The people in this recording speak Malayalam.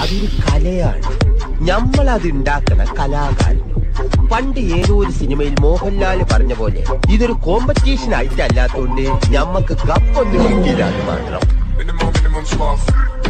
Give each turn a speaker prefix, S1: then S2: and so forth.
S1: അതൊരു കലയാണ്. ഞമ്മളത് ഉണ്ടാക്കണ കലാകാരൻ. പണ്ട് ഏതോ ഒരു സിനിമയിൽ മോഹൻലാൽ പറഞ്ഞ പോലെ ഇതൊരു കോമ്പറ്റീഷൻ ആയിട്ടല്ലാത്തോണ്ട് ഞമ്മക്ക് കപ്പൊന്നും കിട്ടിയില്ല. അത് മാത്രം.